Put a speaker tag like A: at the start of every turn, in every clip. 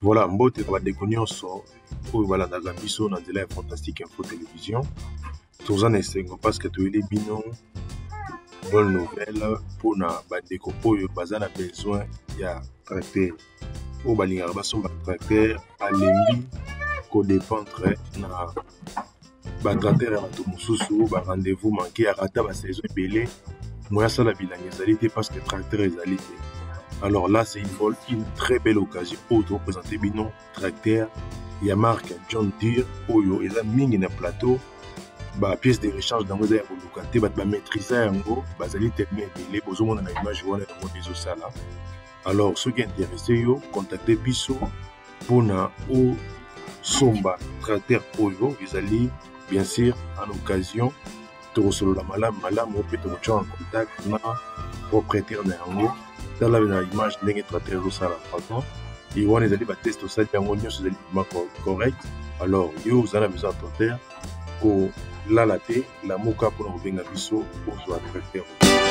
A: Voilà, mbote kwa déconnion pour voilà dans biso dans de la fantastique info télévision. Tous en esengo parce que tu es bino bonne nouvelle pour na bandeko oyo bazana besoin ya tracteur. Au balinga baso tracteur alembi ko dépendre na ba tracteur ya bato mususu ba rendez-vous manqué à rata ba saison belé moya sala bilanga ezali te parce que tracteur ezali te. Alors là, c'est une très belle occasion pour te représenter Bino tracteur. Il y a marque John Deere, Oyo, et là, ming na plateau. Bah, pièce de rechange dans vos aires localité, bah, maîtriser un gros, bah, ça allait terminer les besoins dans l'image, voilà, dans des ça là. Alors, ceux qui sont intéressés, yo, contactez Bisso pour na o somba tracteur Oyo, ils allaient, bien sûr, en occasion, te recevoir la malam, ou peut-être en contact, na propriétaire d'un gros. Dans la image ndenge tracteur ça la franchement et on les allait ba test ça bien on nyonso ezali correct. Alors yo vous avez besoin de tracteur ko la laté la moka pour na benga biso pour soit tracteur.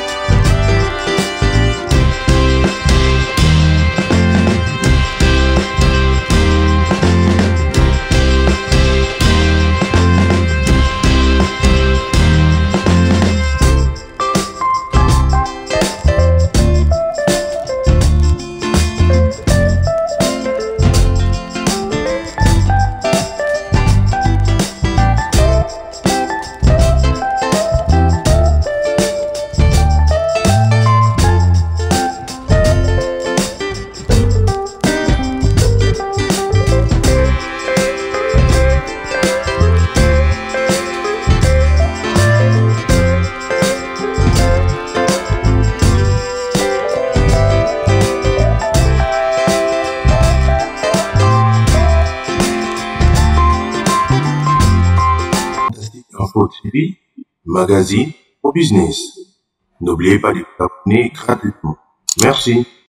A: TV, magazine au business. N'oubliez pas de vous abonner gratuitement. Merci.